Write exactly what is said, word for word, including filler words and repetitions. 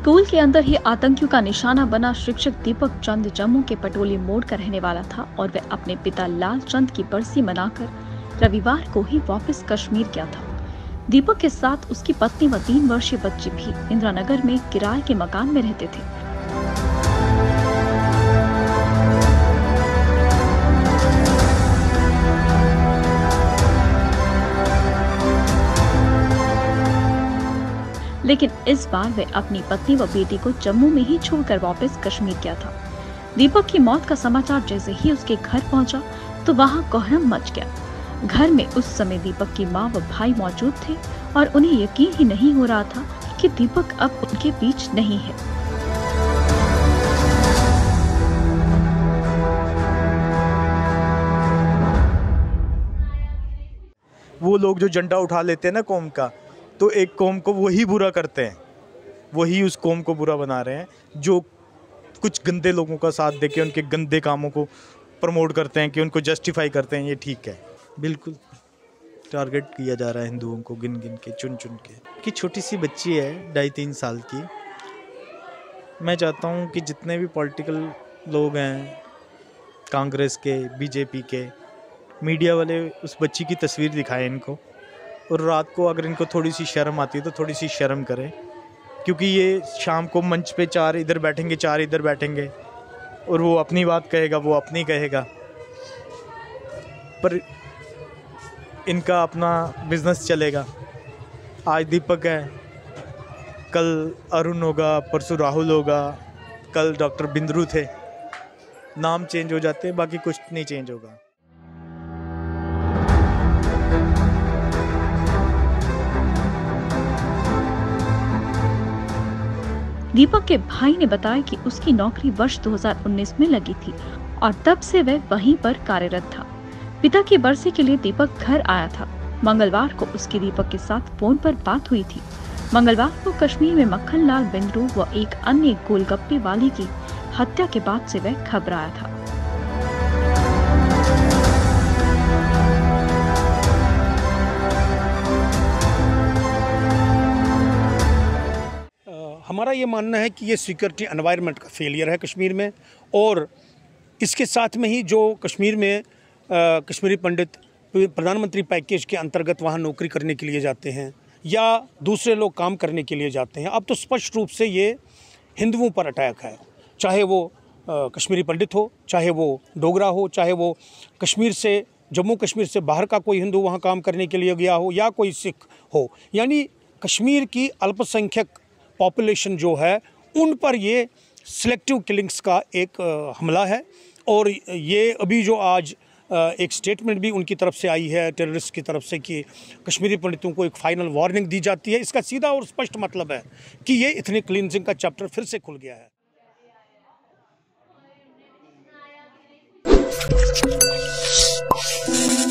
School के अंदर ही आतंकियों का निशाना बना शिक्षक दीपक चंद जम्मू के पटोली मोड़ का रहने वाला था और वह अपने पिता लाल चंद की बरसी मनाकर रविवार को ही वापस कश्मीर गया था। दीपक के साथ उसकी पत्नी व तीन वर्षीय बच्चे भी इंदिरानगर में किराए के मकान में रहते थे। लेकिन इस बार वह अपनी पत्नी व बेटी को जम्मू में ही छोड़कर वापस कश्मीर गया था। दीपक की मौत का समाचार जैसे ही उसके घर पहुंचा तो वहां कोहराम मच गया। घर में उस समय दीपक की मां व भाई मौजूद थे और उन्हें यकीन ही नहीं हो रहा था कि दीपक अब उनके बीच नहीं है। वो लोग जो झंडा उठा लेते हैं ना कौम का, तो एक कौम को वही बुरा करते हैं, वही उस कौम को बुरा बना रहे हैं, जो कुछ गंदे लोगों का साथ देके उनके गंदे कामों को प्रमोट करते हैं, कि उनको जस्टिफाई करते हैं। ये ठीक है, बिल्कुल टारगेट किया जा रहा है हिंदुओं को, गिन गिन के, चुन चुन के। कि छोटी सी बच्ची है ढाई तीन साल की। मैं चाहता हूँ कि जितने भी पॉलिटिकल लोग हैं, कांग्रेस के, बीजेपी के, मीडिया वाले उस बच्ची की तस्वीर दिखाएं इनको, और रात को अगर इनको थोड़ी सी शर्म आती है तो थोड़ी सी शर्म करें, क्योंकि ये शाम को मंच पे चार इधर बैठेंगे, चार इधर बैठेंगे, और वो अपनी बात कहेगा, वो अपनी कहेगा, पर इनका अपना बिजनेस चलेगा। आज दीपक है, कल अरुण होगा, परसों राहुल होगा, कल डॉक्टर बिंद्रू थे। नाम चेंज हो जाते हैं, बाकी कुछ नहीं चेंज होगा। दीपक के भाई ने बताया कि उसकी नौकरी वर्ष दो हज़ार उन्नीस में लगी थी और तब से वह वहीं पर कार्यरत था। पिता की बरसी के लिए दीपक घर आया था। मंगलवार को उसकी दीपक के साथ फोन पर बात हुई थी। मंगलवार को कश्मीर में मक्खन लाल बिंद्रू व एक अन्य गोलगप्पे वाली की हत्या के बाद से वह घबराया था। हमारा ये मानना है कि ये सिक्योरिटी एनवायरनमेंट का फेलियर है कश्मीर में, और इसके साथ में ही जो कश्मीर में आ, कश्मीरी पंडित प्रधानमंत्री पैकेज के अंतर्गत वहाँ नौकरी करने के लिए जाते हैं या दूसरे लोग काम करने के लिए जाते हैं, अब तो स्पष्ट रूप से ये हिंदुओं पर अटैक है। चाहे वो आ, कश्मीरी पंडित हो, चाहे वो डोगरा हो, चाहे वो कश्मीर से, जम्मू कश्मीर से बाहर का कोई हिंदू वहाँ काम करने के लिए गया हो, या कोई सिख हो, यानी कश्मीर की अल्पसंख्यक पॉपुलेशन जो है उन पर ये सिलेक्टिव किलिंग्स का एक आ, हमला है। और ये अभी जो आज आ, एक स्टेटमेंट भी उनकी तरफ से आई है, टेररिस्ट की तरफ से, कि कश्मीरी पंडितों को एक फाइनल वार्निंग दी जाती है। इसका सीधा और स्पष्ट मतलब है कि ये इतने क्लींजिंग का चैप्टर फिर से खुल गया है।